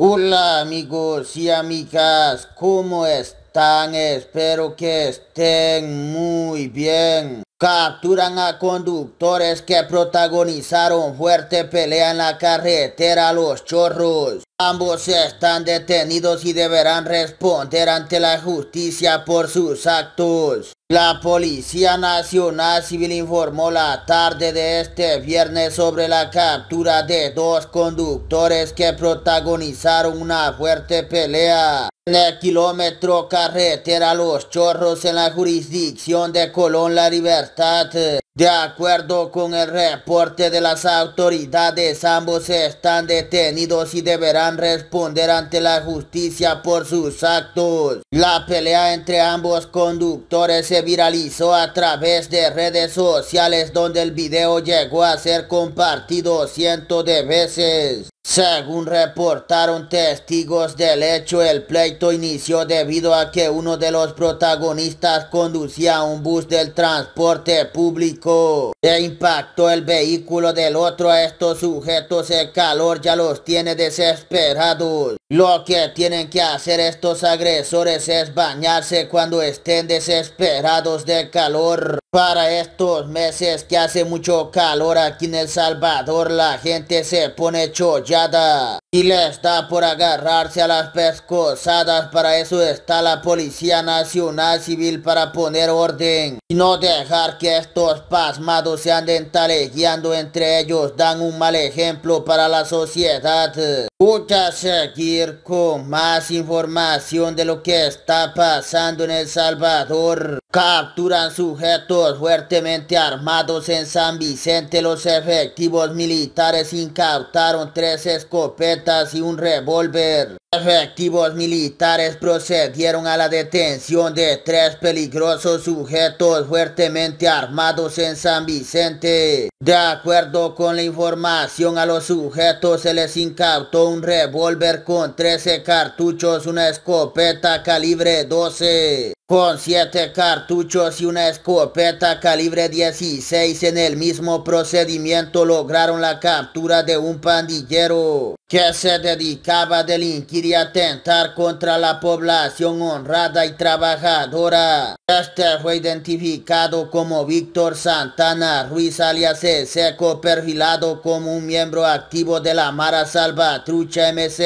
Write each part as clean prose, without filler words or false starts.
Hola amigos y amigas, ¿cómo están? Espero que estén muy bien. Capturan a conductores que protagonizaron fuerte pelea en la carretera Los Chorros. Ambos están detenidos y deberán responder ante la justicia por sus actos. La Policía Nacional Civil informó la tarde de este viernes sobre la captura de dos conductores que protagonizaron una fuerte pelea en el kilómetro carretera Los Chorros en la jurisdicción de Colón La Libertad. De acuerdo con el reporte de las autoridades, ambos están detenidos y deberán responder ante la justicia por sus actos. La pelea entre ambos conductores se viralizó a través de redes sociales, donde el video llegó a ser compartido cientos de veces. Según reportaron testigos del hecho, el pleito inició debido a que uno de los protagonistas conducía un bus del transporte público e impactó el vehículo del otro. A estos sujetos el calor ya los tiene desesperados. Lo que tienen que hacer estos agresores es bañarse cuando estén desesperados de calor. Para estos meses que hace mucho calor aquí en El Salvador, la gente se pone chollada y les da por agarrarse a las pescosadas. Para eso está la Policía Nacional Civil, para poner orden y no dejar que estos pasmados se anden talegueando entre ellos. Dan un mal ejemplo para la sociedad. Voy a seguir con más información de lo que está pasando en El Salvador. Capturan sujetos fuertemente armados en San Vicente. Los efectivos militares incautaron 3 escopetas y un revólver. Efectivos militares procedieron a la detención de 3 peligrosos sujetos fuertemente armados en San Vicente. De acuerdo con la información, a los sujetos se les incautó un revólver con 13 cartuchos, una escopeta calibre 12 con 7 cartuchos y una escopeta calibre 16. En el mismo procedimiento lograron la captura de un pandillero que se dedicaba a delinquir y atentar contra la población honrada y trabajadora. Este fue identificado como Víctor Santana Ruiz, alias El Seco, perfilado como un miembro activo de la Mara Salvatrucha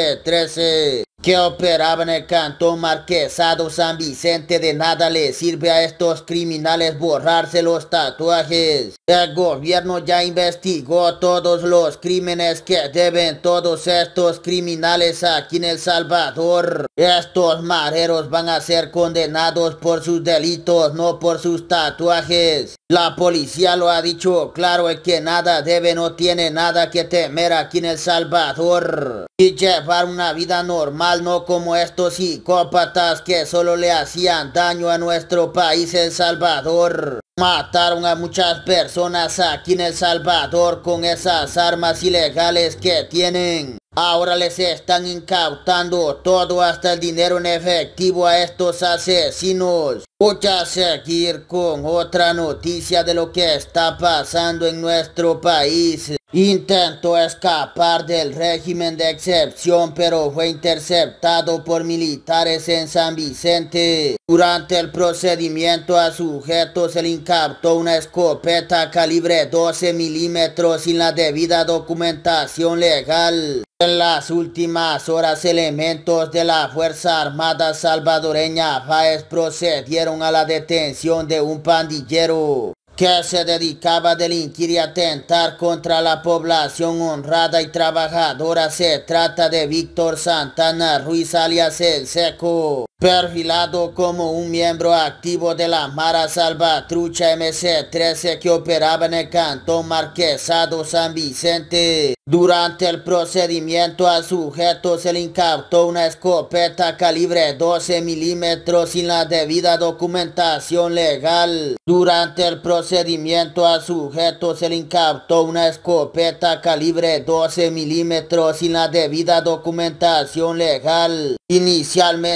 MC-13. Que operaba en el cantón Marquesado San Vicente. De nada le sirve a estos criminales borrarse los tatuajes. El gobierno ya investigó todos los crímenes que deben todos estos criminales aquí en El Salvador. Estos mareros van a ser condenados por sus delitos, no por sus tatuajes. La policía lo ha dicho claro, es que nada debe, no tiene nada que temer aquí en El Salvador y llevar una vida normal, no como estos psicópatas que solo le hacían daño a nuestro país El Salvador. Mataron a muchas personas aquí en El Salvador con esas armas ilegales que tienen. Ahora les están incautando todo, hasta el dinero en efectivo, a estos asesinos. Voy a seguir con otra noticia de lo que está pasando en nuestro país. Intentó escapar del régimen de excepción, pero fue interceptado por militares en San Vicente. Durante el procedimiento a sujeto se le incautó una escopeta calibre 12 milímetros sin la debida documentación legal. En las últimas horas, elementos de la Fuerza Armada Salvadoreña FAES procedieron a la detención de un pandillero que se dedicaba a delinquir y atentar contra la población honrada y trabajadora. Se trata de Víctor Santana Ruiz, alias El Seco, perfilado como un miembro activo de la Mara Salvatrucha MC-13 que operaba en el cantón Marquesado San Vicente. Durante el procedimiento al sujeto se le incautó una escopeta calibre 12 milímetros sin la debida documentación legal. Durante el procedimiento al sujeto se le incautó una escopeta calibre 12 milímetros sin la debida documentación legal. Inicialmente alias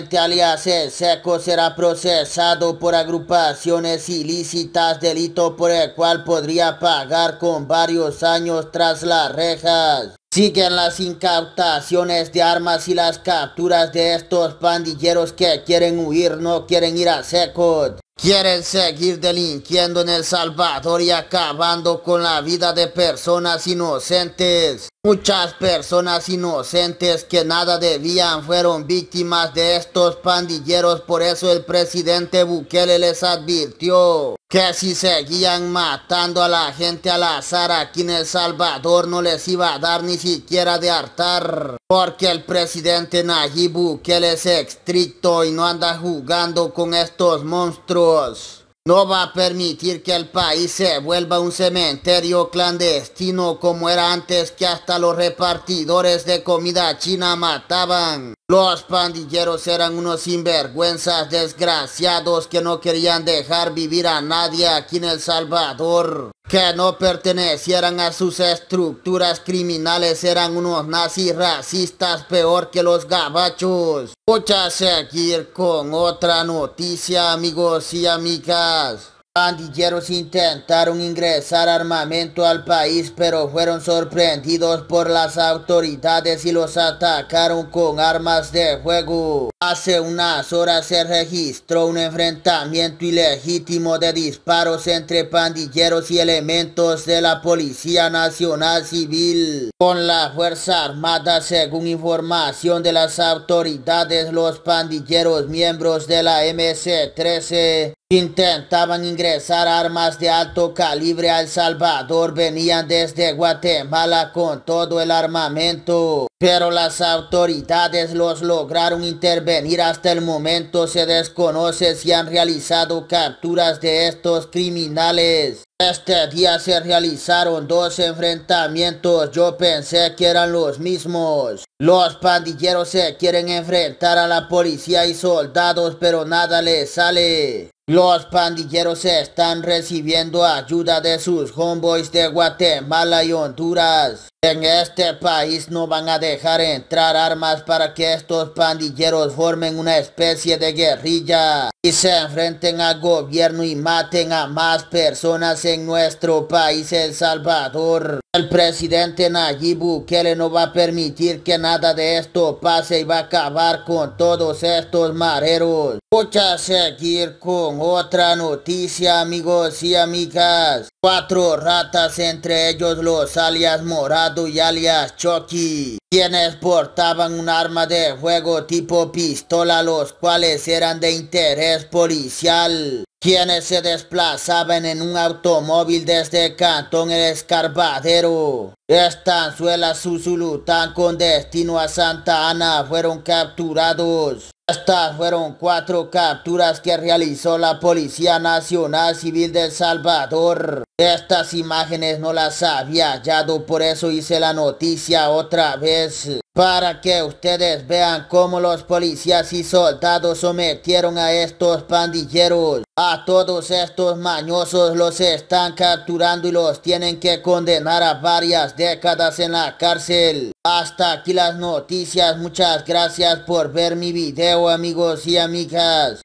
Elías El Seco será procesado por agrupaciones ilícitas, delito por el cual podría pagar con varios años tras las rejas. Siguen las incautaciones de armas y las capturas de estos pandilleros que quieren huir, no quieren ir a Secot. Quieren seguir delinquiendo en El Salvador y acabando con la vida de personas inocentes. Muchas personas inocentes que nada debían fueron víctimas de estos pandilleros, por eso el presidente Bukele les advirtió que si seguían matando a la gente al azar aquí en El Salvador no les iba a dar ni siquiera de hartar. Porque el presidente Nayib Bukele es estricto y no anda jugando con estos monstruos. No va a permitir que el país se vuelva un cementerio clandestino como era antes, que hasta los repartidores de comida china mataban. Los pandilleros eran unos sinvergüenzas desgraciados que no querían dejar vivir a nadie aquí en El Salvador. Que no pertenecieran a sus estructuras criminales, eran unos nazis racistas peor que los gabachos. Escucha seguir con otra noticia, amigos y amigas. Pandilleros intentaron ingresar armamento al país, pero fueron sorprendidos por las autoridades y los atacaron con armas de fuego. Hace unas horas se registró un enfrentamiento ilegítimo de disparos entre pandilleros y elementos de la Policía Nacional Civil con la Fuerza Armada. Según información de las autoridades, los pandilleros miembros de la MC-13 intentaban ingresar armas de alto calibre a El Salvador. Venían desde Guatemala con todo el armamento, pero las autoridades los lograron intervenir. Hasta el momento se desconoce si han realizado capturas de estos criminales. Este día se realizaron 2 enfrentamientos, yo pensé que eran los mismos. Los pandilleros se quieren enfrentar a la policía y soldados, pero nada les sale. Los pandilleros están recibiendo ayuda de sus homeboys de Guatemala y Honduras. En este país no van a dejar entrar armas para que estos pandilleros formen una especie de guerrilla y se enfrenten al gobierno y maten a más personas en nuestro país, El Salvador. El presidente Nayib Bukele no va a permitir que nada de esto pase y va a acabar con todos estos mareros. Escucha seguir con otra noticia, amigos y amigas. 4 ratas, entre ellos los alias Morado y alias Chucky, quienes portaban un arma de fuego tipo pistola, los cuales eran de interés policial, quienes se desplazaban en un automóvil desde Cantón El Escarbadero, Estanzuela, Susulután, con destino a Santa Ana, fueron capturados. Estas fueron 4 capturas que realizó la Policía Nacional Civil de El Salvador. Estas imágenes no las había hallado, por eso hice la noticia otra vez, para que ustedes vean cómo los policías y soldados sometieron a estos pandilleros. A todos estos mañosos los están capturando y los tienen que condenar a varias décadas en la cárcel. Hasta aquí las noticias. Muchas gracias por ver mi video, amigos y amigas.